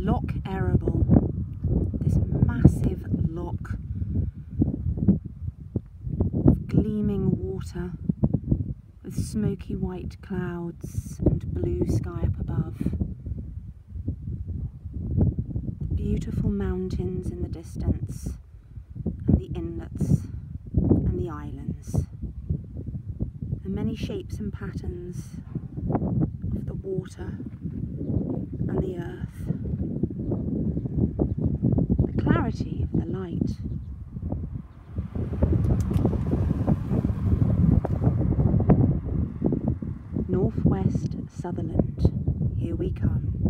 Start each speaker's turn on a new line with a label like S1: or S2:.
S1: Loch Eriboll, this massive loch of gleaming water with smoky white clouds and blue sky up above. The beautiful mountains in the distance and the inlets and the islands. The many shapes and patterns of the water and the earth. The clarity of the light. Northwest Sutherland, here we come.